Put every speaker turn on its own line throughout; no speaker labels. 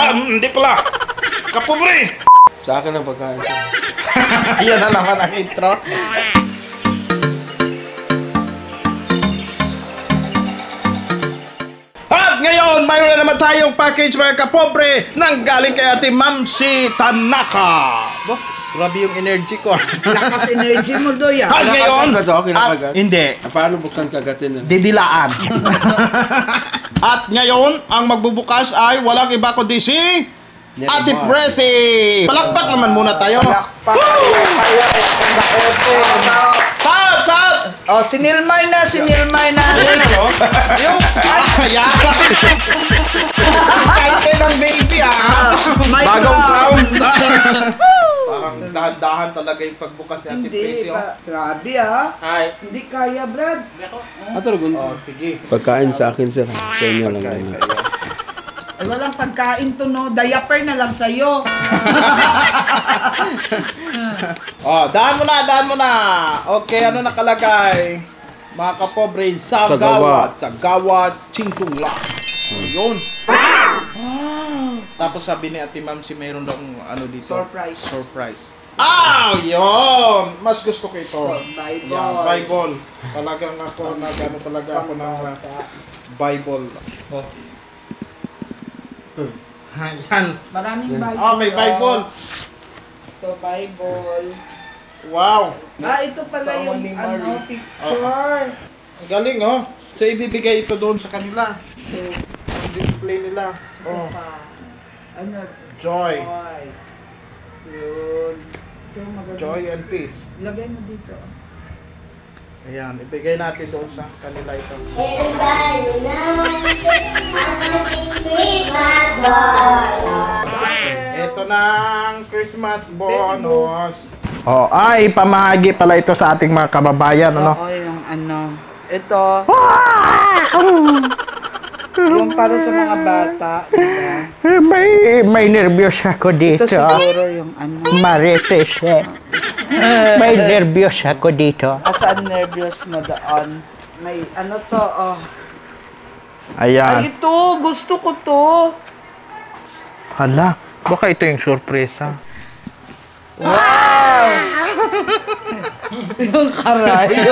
Hindi pala. Kapobre.
Sa akin ang pagkain.
Yan na naman ang intro. At ngayon, mayroon na naman tayong package mga kapobre nang galing kay Ate Mamsi Tanaka. Grabe yung energy ko.
Lakas energy mo, Doya.
At ngayon, hindi.
Paano buksan kagatin na?
Didilaan. At ngayon, ang magbubukas ay walang iba kundi si Ate Presi. Palakpak naman muna tayo.
Palakpak.
Sat!
Oh, sinilmay na.
Ayan ano? Yung... Ayan. Kainte ng baby Bagong crown. Parang dahan-dahan talaga yung pagbukas ni Ate Presi.
Hindi ba? Grabe
Ay.
Hindi kaya, Brad.
Oh, sige.
Pagkain sa akin, sir. Sa inyo lang.
Ay, walang pagkain to, no? Diaper na lang sa'yo.
Oh, daan mo na. Okay, ano nakalagay? Mga kapobre, Sagawa, Chingtungla. Yun. Tapos sabi ni Ate Ma'am si mayroon daw ano dito. Surprise. Yun! Mas gusto ko ito.
Bible.
Yan, Bible. Talagang ako, nagano talaga ako ng Bible. Oh. Yan.
Maraming Bible.
Oh, may Bible.
Ito, Bible.
Wow.
Ito pala yung picture.
Ang galing, oh. So, ibibigay ito doon sa kanila. So, ang display nila. Oh.
Ano?
Joy.
Yun. Ito, maganda.
Joy and peace.
Lagay mo dito.
Ayan, ibigay natin doon sa kanila ito. Ito na ang Christmas bonus. Oh, ay pamahagi pala ito sa ating mga kababayan, ano?
Oo, yung ano. Ito. Yung para sa mga bata, diba?
May nervyos ako dito.
Ito siguro yung ano.
Marites. May nervyos ako dito.
Saan nervyos mo doon? May ano to, oh.
Ayan.
Ay, ito. Gusto ko to.
Hala, baka ito yung sorpresa.
Wow! Yung karayo.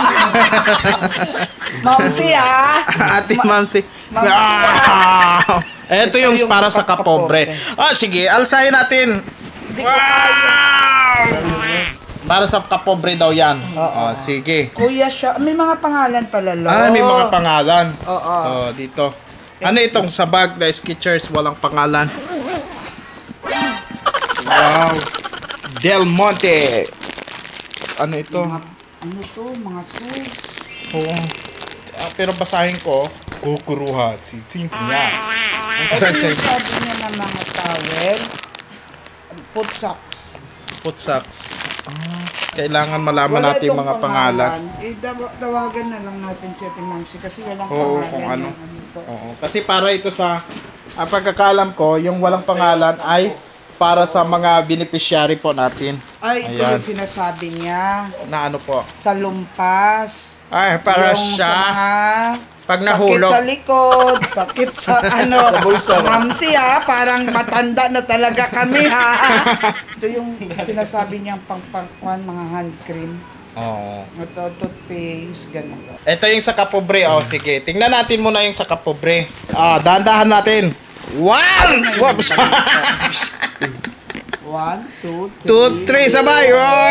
Mamsi,
Ate Mamsi. Wow! Ito yung para sa kapobre. Sige, alsahin natin. Wow! Para sa kapobre daw yan. Sige.
Kuya siya. May mga pangalan pala, lo.
May mga pangalan.
Oo.
Dito. Ano itong sa bag na Skechers, walang pangalan? Wow! Del Monte. Ano ito?
Ano to? Mga sus.
Oo. Pero basahin ko. Kukuruha. Simple yan.
Ito yung sabi niya ng mga towel. Foot socks.
Foot socks. Kailangan malaman natin yung mga pangalan.
Tawagan na lang natin si Ate Mamsi kasi walang
Oo,
pangalan.
kung ano. Oo. Kasi para ito sa pagkakalam ko, yung walang pangalan ay para sa mga beneficiary po natin.
Ay, ito yung sinasabi niya.
Na ano po?
Sa lumpas.
Ay, para
yung
siya.
Sa mga
Pag nahulog.
sakit sa likod, sakit sa ano. Mamsi parang matanda na talaga kami Ito yung sinasabi niyang pangpangkuan, mga hand cream.
Oo.
Ito, toothpaste, ganito.
Ito yung sa kapobre. Sige. Tingnan natin muna yung sa kapobre. Dahan-dahan natin. One! Whoops!
1, 2,
2, 3, sabay!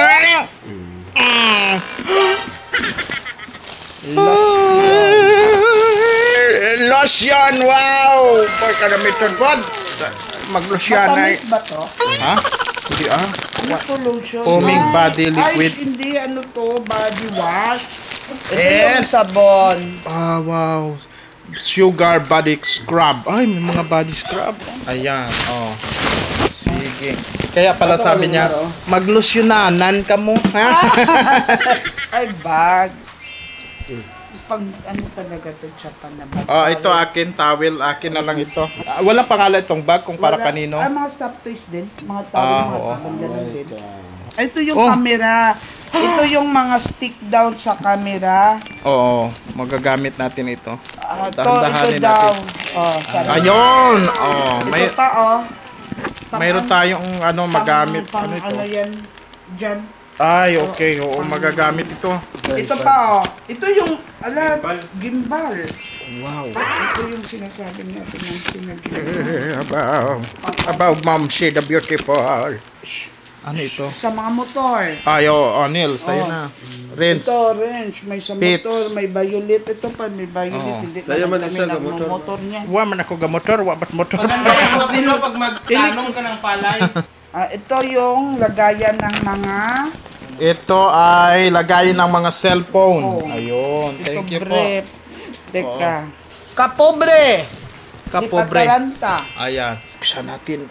Lotion! Wow! Pagkagamiton po. Mag-lotion ay...
Matamis ba to?
Ha? Hindi
Ano to, lotion?
Foaming body liquid.
Ay, hindi. Ano to? Body wash? Ito
Yes.
yung sabon.
Wow! Sugar body scrub. Ay, may mga body scrub. Ayan, Sige. Kaya pala sabi niya, maglusyonanan ka mo, ha?
Ay, bag. Pang ano talaga to, Japan na bag.
Ito akin, towel. Akin na lang ito. Walang pangalan itong bag kung para kanino.
Ay, mga stop toys din. Mga towel, mga
oo.
sabon, ganun din. Ito yung
Oh.
camera. Ito yung mga stick down sa camera.
Oo, magagamit natin ito.
Ito
Dahan-dahanin
daw.
natin.
Oh, sabi.
Ayun! Oh,
Ito pa, oh.
mayroon tayong magamit.
Pang,
Ano ito?
ano yan? Dyan.
Ay, okay. Oo, magagamit ito.
Ito pa, oh. Ito yung, gimbal.
Wow.
Ito yung sinasabi natin ng sinagimbal.
About Ma'am She the Beautiful. Ano ito?
Sa mga motor.
Ay, Neil, sa'yo
Oh.
na. Rinse.
Ito, wrench. May sa
Pits.
motor, may violet. Ito pa, may violet.
Oh.
Hindi
Sa'yo
naman
man
kami
isa, gamotor.
motor niya.
Wa man ako gamotor, wa ba't motor.
Maganda yung suotin mo pag magtanong ka ng palay.
Ito yung lagayan ng mga
Ito ay lagayin ng mga cellphone.
Oh.
Ayun,
ito
thank you po.
brief. Teka. Kapobre!
Kapobre.
Ni Pataranta.
Ayan, buksan natin.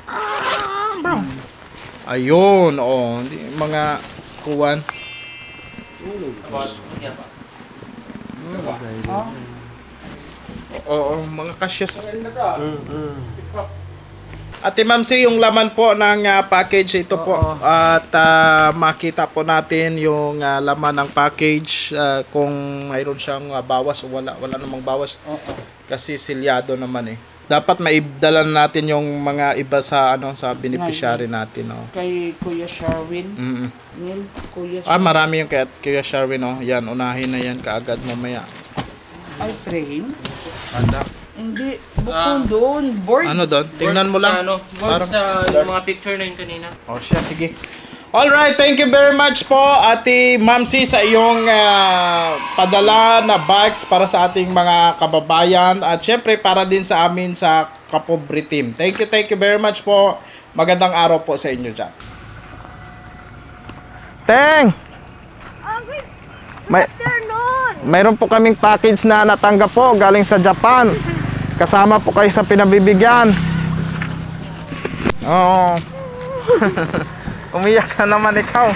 Ayun, mga kuwan.
Oh.
Oo, mga kasya sa Ate Ma'am Si, yung laman po ng package ito po. At makita po natin yung laman ng package kung mayroon siyang bawas o wala namang bawas. Kasi silyado naman eh. Dapat maibdalan natin yung mga iba sa sa beneficiary natin,
Kay Kuya Sherwin. Neil, Kuya Sherwin.
Marami yung kay Kuya Sherwin, Yan, unahin na yan kaagad mamaya.
Ay, frame?
Anda.
Hindi. Bukong doon. Board.
Ano doon? Tingnan mo lang.
Parang sa yung mga picture na yun kanina.
Siya, sige. Alright, thank you very much po, Ate Ma'am Si, sa iyong padala na bikes para sa ating mga kababayan at syempre para din sa amin sa Kapobre Team. Thank you very much po. Magandang araw po sa inyo dyan. Teng! Mayroon po kaming package na natanggap po galing sa Japan. Kasama po kayo sa pinabibigyan. Oo. Umiyak ka naman ikaw.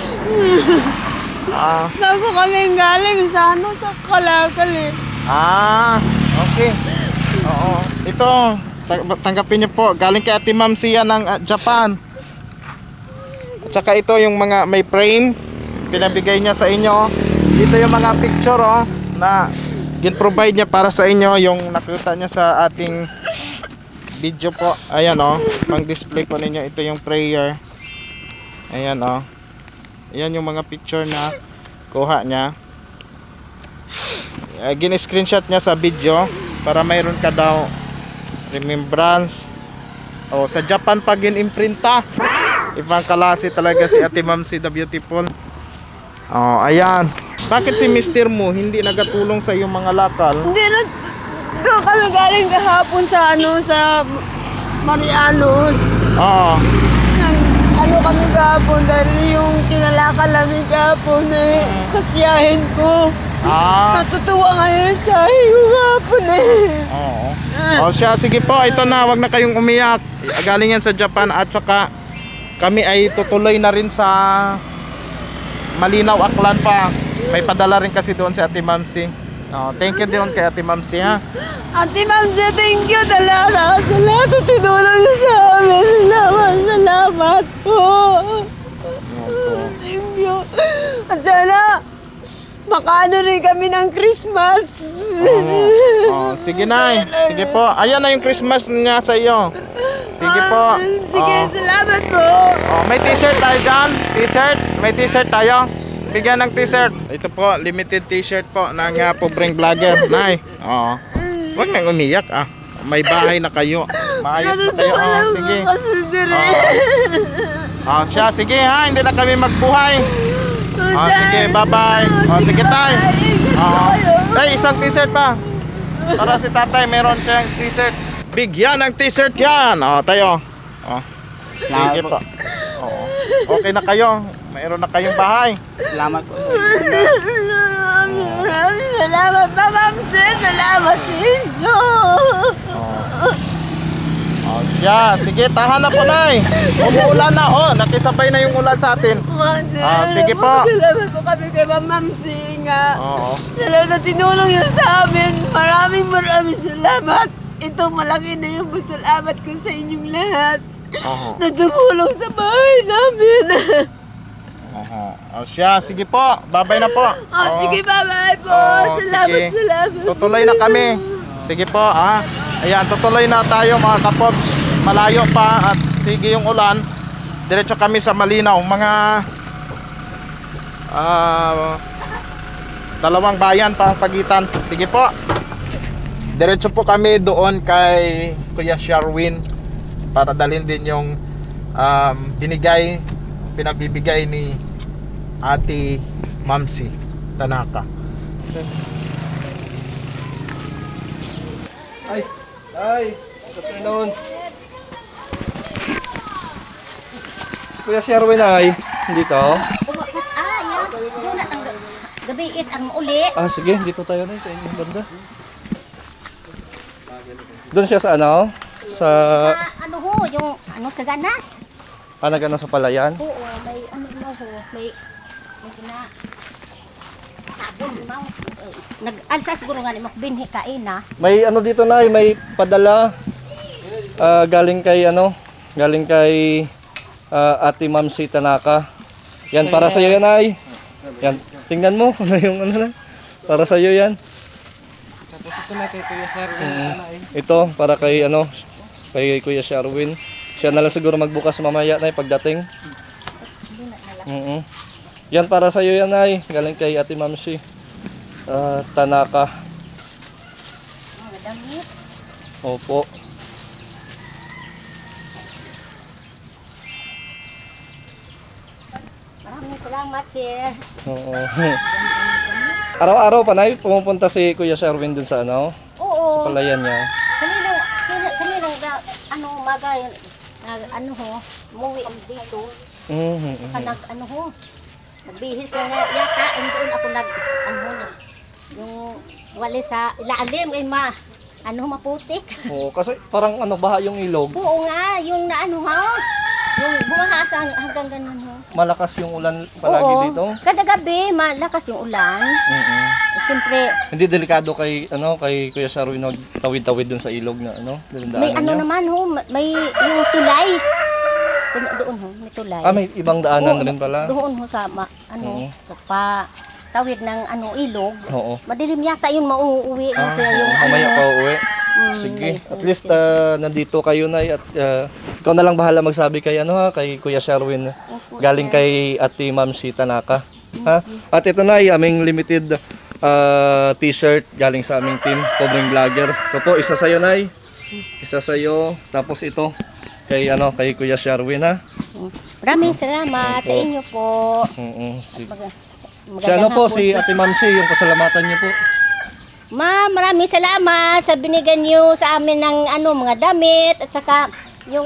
Bago kami galing sa sa Kalakal eh.
Okay. Oo. Ito, tanggapin niyo po. Galing kay Ate Ma'am Sia ng Japan. At saka ito yung mga may frame. Pinabigay niya sa inyo. Dito yung mga picture na gin-provide niya para sa inyo. Yung nakita niya sa ating video po. Ayan pang display po ninyo. Ito yung prayer. Ayan Ayan yung mga picture na kuha niya. Gin-screenshot niya sa video para mayroon ka daw remembrance. Sa Japan pa gin-imprinta. Ibang klase talaga si Ate Ma'am Si the Beautiful. Ayan. Bakit si Mr. mo hindi nagatulong sa iyong mga lakal?
Hindi na doon kami galing kahapon sa sa Marianos. Ano kami kahapon dahil yung kinalakal namin kahapon sa tiyahin ko. Natutuwa ngayon yung tiyahin ko kahapon
Siya, sige po, ito na, wag na kayong umiyak. Galing yan sa Japan at saka kami ay tutuloy na rin sa Malinaw, Aklan pa. May padala rin kasi doon si Ate Ma'am Si. Thank you din kay Ate Ma'am Si, ha?
Ate Ma'am Si, thank you talaga sa lahat na tinulong niyo sa amin. Salamat po. Thank you. At sana makaano rin kami ng Christmas.
Sige na. Sige po. Ayan na yung Christmas niya sa iyo. Sige po.
Sige, salamat po.
May t-shirt tayo dyan. T-shirt. May t-shirt tayo. Bigyan ng t-shirt. Ito po, limited t-shirt po ng pobreng vlogger. Nay. Huwag nang umiyak May bahay na kayo. Maayos na kayo. Sige. Siya, sige ha. Hindi na kami magbuhay. Sige, bye-bye. Sige tayo. Isang t-shirt pa. Para si tatay, meron siyang t-shirt. Bigyan ng t-shirt yan. Tayo. Sige po. Okay na kayo. Mayroon na kayong bahay.
Salamat po.
Maraming salamat, Ma'am Si. Salamat sa inyo.
Siya. Sige, tahan na po, Nay. Umuulan na. Nakisabay na yung ulan sa atin. Sige po.
Salamat po kami kay Ma'am Si nga. Salamat na tinulong yun sa amin. Maraming salamat. Ito malaki na yung salamat ko sa inyong lahat. Na tumulong sa bahay namin.
Siya, sige po. Babay na po.
Sige, bye-bye po.
Sige.
Salamat.
Tutuloy na kami. Sige po, Ayan, tutuloy na tayo mga kapops. Malayo pa at sige yung ulan. Diretso kami sa Malinaw. Mga dalawang bayan pa ang pagitan. Sige po. Diretso po kami doon kay Kuya Sherwin para dalhin din yung pinabibigay ni Ate Mamsi Tanaka.
Ay, good afternoon. Si Kuya Sherwin ay dito.
Yan. Doon na ang gabiit ang uli.
Sige, dito tayo na sa inyong banda. Doon siya sa ano? Sa
Yung sa ganas.
nagana sa palayan.
Oo, may may gina. Sabon mo. Nag-alsa siguro nga ni makbinhi kain na.
May dito na, may padala galing kay Ate Mamsi Tanaka. Yan para sa iyo yan ay. Yan, tingnan mo yung para sa iyo yan.
Tapos ito na kay Kuya Sherwin.
Ito para kay kay Kuya Sherwin. Siya na lang siguro magbukas mamaya na pagdating. Yan para sa iyo yan ay galing kay Ate Mamsi Tanaka.
Mga damit.
Opo.
Maraming salamat, sir.
Oo. Araw-araw panay pumupunta si Kuya Sherwin dun sa
Oo.
sa palayan niya.
Kaninang umaga umuwi dito. Nagbihis lang yata, doon ako yung wali sa ilalim ay maputik.
Oo, kasi parang baha yung ilog.
Oo nga, yung yung bumahasa hanggang ganun
Malakas yung ulan palagi dito.
Kada gabi malakas yung ulan. Siyempre,
Hindi delikado kay Kuya Sherwin tawid-tawid dun sa ilog na
may naman may yung tulay. Doon may tulay.
May ibang daanan rin pala.
Doon sa sa tawid ng ilog.
Oo.
Madilim yata yun mauuwi na siya yung
Mamaya pa uwi. Sige, at least nandito kayo na at ikaw na lang bahala magsabi kay kay Kuya Sherwin galing kay Ate Mamsi Tanaka. At ito na ay aming limited t-shirt galing sa aming team, Pobreng Vlogger. Ito po isa sa iyo Nay. Isa sa iyo, tapos ito kay kay Kuya Sherwin
Maraming salamat sa inyo po.
Sige. Siya po si Ate Mamsi, yung pasalamatan niyo po.
Ma'am, maraming salamat sa binigyan niyo sa amin ng mga damit at saka yung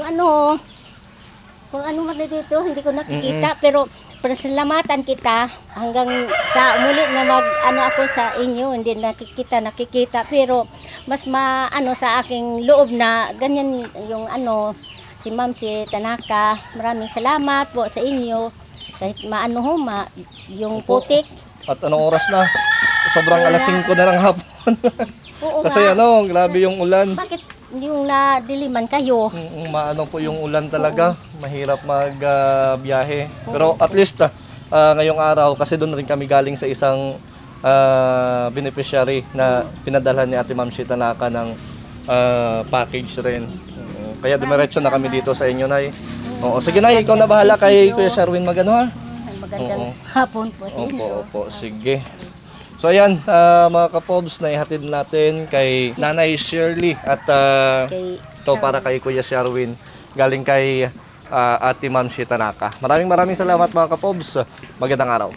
kung man dito hindi ko nakikita pero pasalamatan kita hanggang sa muli na ako sa inyo hindi nakikita pero mas sa aking loob na ganyan yung si Mamsi Tanaka. Maraming salamat po sa inyo kahit yung putik.
At anong oras na? Sobrang alas 5 na lang hapon.
Oo
Kasi grabe yung ulan.
Bakit yung nadiliman kayo?
Maano po yung ulan talaga. Mahirap magbiyahe. Pero at least ngayong araw, kasi doon rin kami galing sa isang beneficiary na pinadalhan ni Ate Mamsi Tanaka ng package rin. Kaya dumiretso na kami dito sa inyo, Nay. Oo, sige Nay, ikaw na bahala kay Kuya Sherwin magano.
Magandang hapon po sa inyo.
Opo, sige. So ayan, mga kapobs, naihatid natin kay Nanay Shirley at ito para kay Kuya Sherwin galing kay Ate Mamsi Tanaka. Maraming salamat mga kapobs. Magandang araw.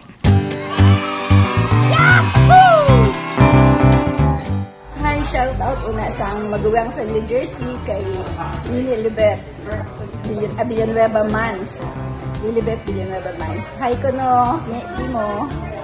Hi, shout out una sa maguwang sa New Jersey kay Lilibet Villanueva Mans. Lilibet Villanueva Mans. Hi ko no, mo.